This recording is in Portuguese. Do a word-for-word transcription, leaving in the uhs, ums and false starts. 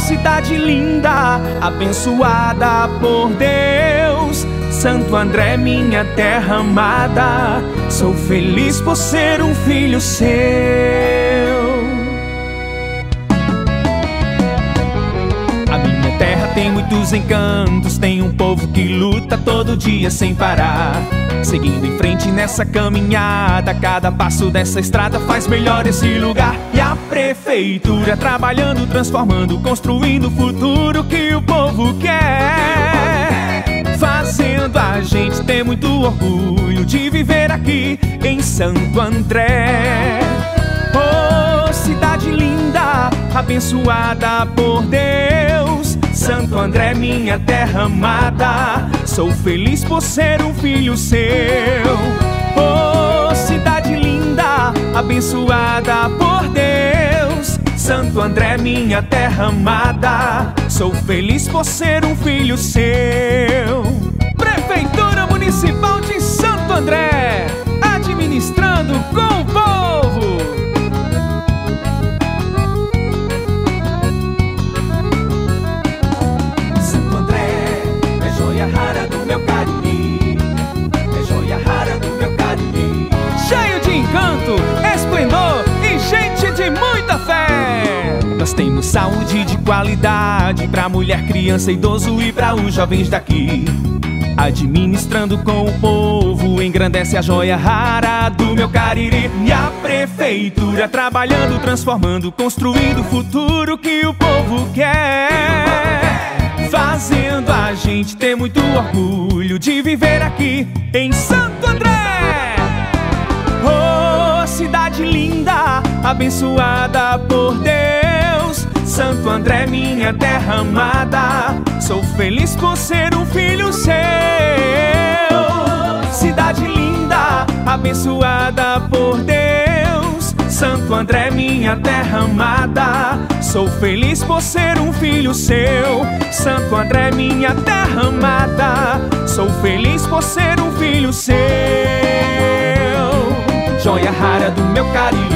cidade linda, abençoada por Deus, Santo André, minha terra amada, sou feliz por ser um filho seu. A minha terra tem muitos encantos, tem um povo que luta todo dia sem parar, seguindo em frente nessa caminhada. Cada passo dessa estrada faz melhor esse lugar. E a prefeitura trabalhando, transformando, construindo o futuro que o povo quer, fazendo a gente ter muito orgulho de viver aqui em Santo André. Oh, cidade linda, abençoada por Deus, Santo André, minha terra amada, sou feliz por ser um filho seu. Oh, cidade linda, abençoada por Deus, Santo André, minha terra amada, sou feliz por ser um filho seu. Prefeitura Municipal de Santo André, administrando com o povo. Rara do meu Cariri, é joia rara do meu Cariri, cheio de encanto, esplendor e gente de muita fé. Nós temos saúde de qualidade pra mulher, criança, idoso e pra os jovens daqui. Administrando com o povo, engrandece a joia rara do meu Cariri. E a prefeitura trabalhando, transformando, construindo o futuro que o povo quer, fazendo a gente ter muito orgulho de viver aqui em Santo André. Oh, cidade linda, abençoada por Deus, Santo André, minha terra amada, sou feliz por ser um filho seu. Cidade linda, abençoada por Deus, Santo André, minha terra amada, sou feliz por ser um filho seu. Santo André, minha terra amada, sou feliz por ser um filho seu. Joia rara do meu Cariri,